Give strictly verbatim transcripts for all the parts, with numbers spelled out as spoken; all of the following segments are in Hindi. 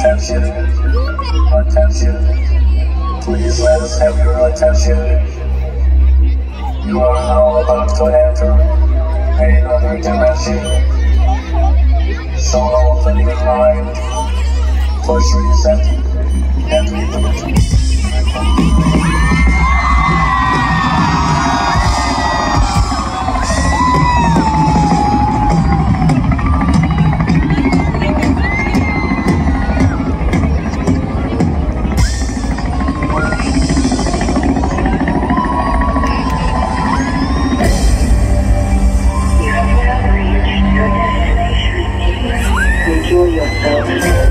attention, attention. Please let us have your attention. You are now about to enter another dimension. So open your mind, push reset, and reboot. Enjoy yourself.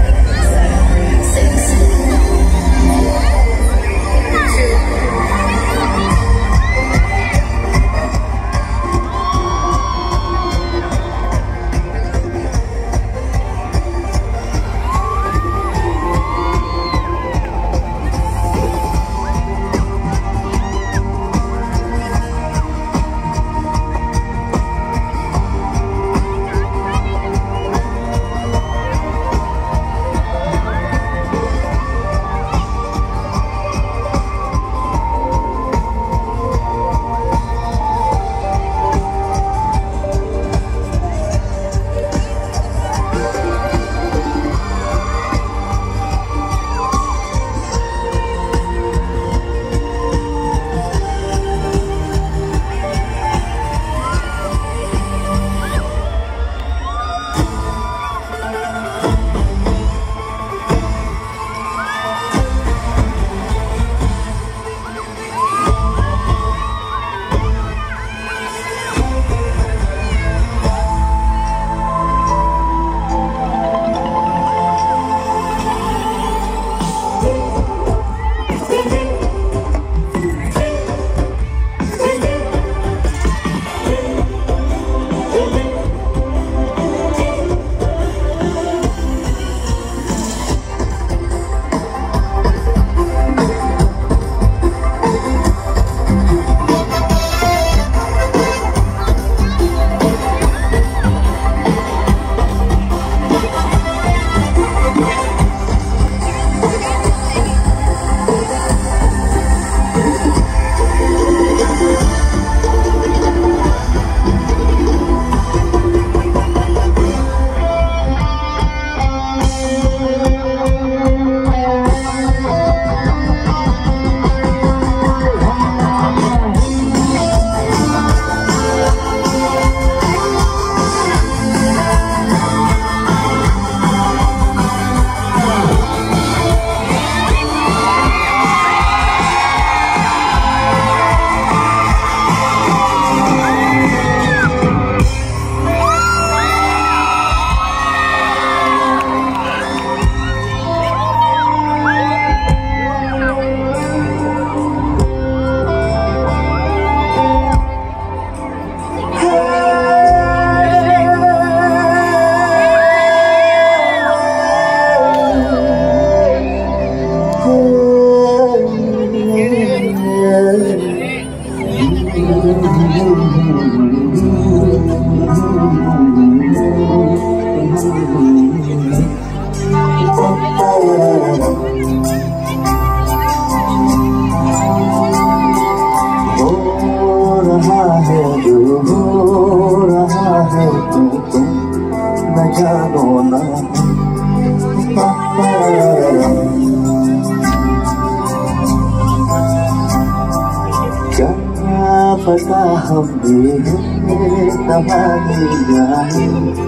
पता हम भी हैं कहानी जाने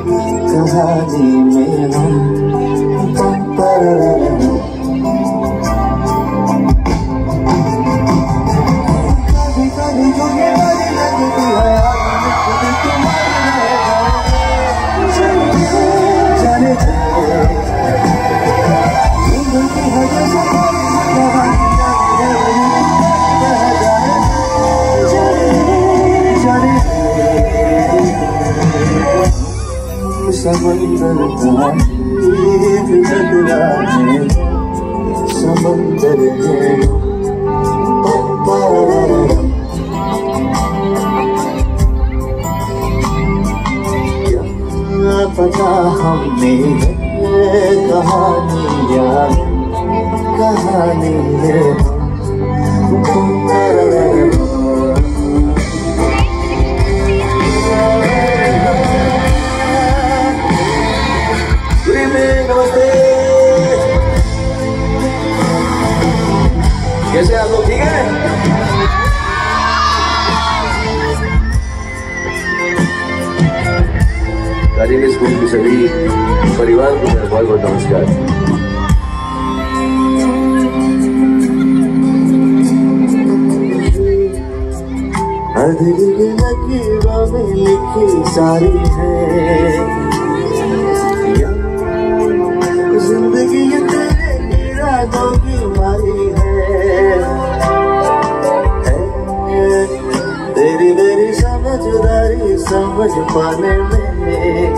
कहानी में हम पर कभी कभी मुझे लगती है जाने समंदर था एक नजरा है समंदर है क्या पता हमने कहानियाँ कहानी है नमस्ते, कैसे आप लोग? ठीक है। कालीन स्कूल के सभी परिवार को मेरा बहुत बहुत नमस्कार। दिल की लकीरों में लिखी सारी है जिंदगी ये तेरे इरादों की मारी है, है तेरी मेरी समझदारी समझ पाने में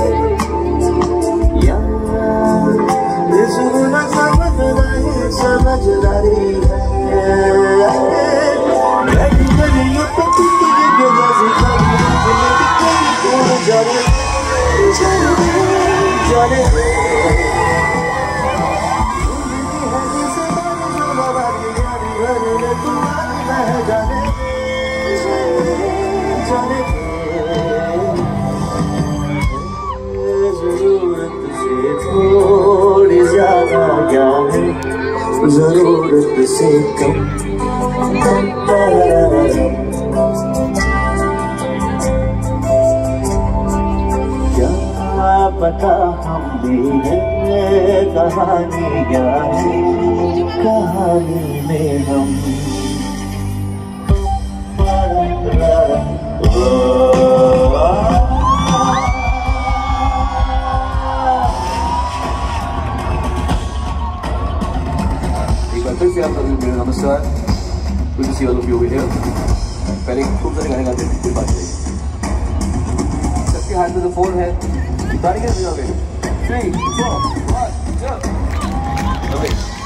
यार सुना समझदारी समझदारी है। जरूरत से थोड़ी ज्यादा ज्ञान है, जरूरत से कम। क्या पता हम भी है कहानी क्या है, कहानी में हम। एक बार फिर से आप सभी मेरा नमस्कार। Good to see all of you over here. पहले खूब सारे गाने गाते थे, फिर बात करेंगे। सबके हाथ में तो फोन है, तारीखें बजाओगे। Three, four, one, to.